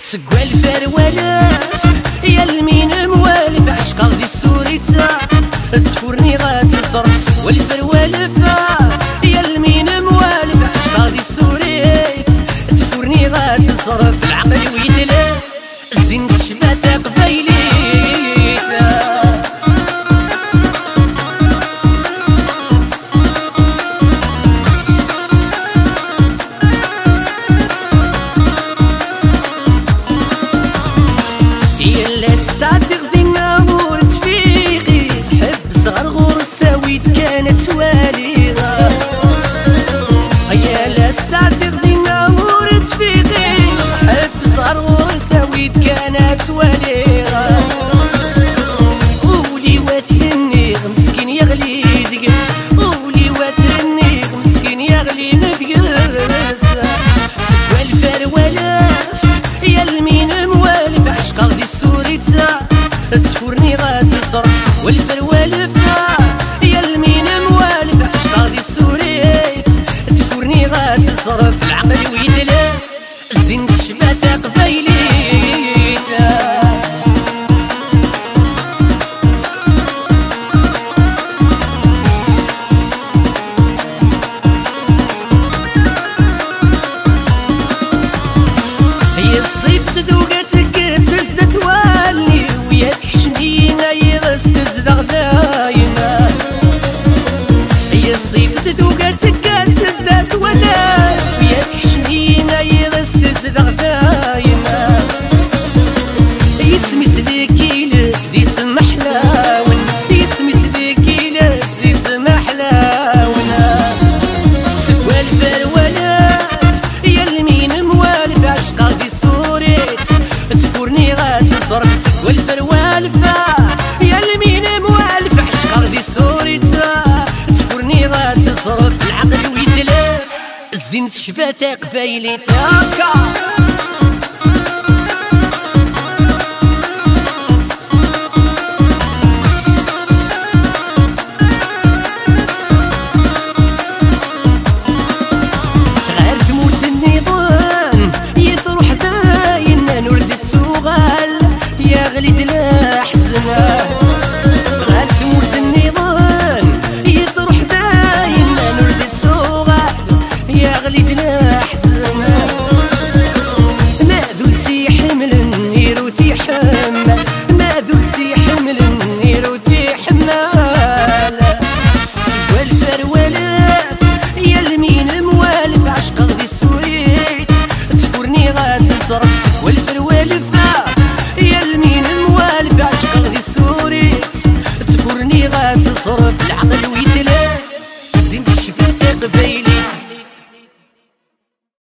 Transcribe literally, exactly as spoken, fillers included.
سقوا الفروالف يا المين موالف عشقا غدي السوريتا تفورني غاتزرق. سقوا الفروالف يا المين موالف عشقا غدي السوريت تفورني غاتزرق. العقل ويتلف الزين تشبات قبايلي كانت والغة. هيا لسا تغدي نور تفيقي حب صغر سويت كانت والغة. قولي واتني مسكين يغلي دقس قولي واتني مسكين يغلي دقس. سقوا الفروالف يا المين موالف عشقا غدي السوريتا تفورني غاتزرق. سقوا الفروالف غاتزرق. العقل ويتلف الزين تشبات قبايلي هي الصيف تدوقة تكس زدت والي ويا تكشمي غاي غس غداينا. هي الصيف تدوقة تكس زدت ولا ويا تكشمي غاي غس غداينا. يسمي سديكيلس دي سما حلاون يسمي سديكيلس دي سما حلاون. سقوا الفروالف يا المين موالف عشقا غدي السوريت تفورني غاتزرق. سقوا الفروالف يا المين موالف عشقا غدي السوريت تفورني غاتزرق. العقل ويتلف الزين تشبات قبايلي تاكا. سقوا الفروالف يا المين موالف عشقا غدي السوريت تفورني غاتزرق. العقل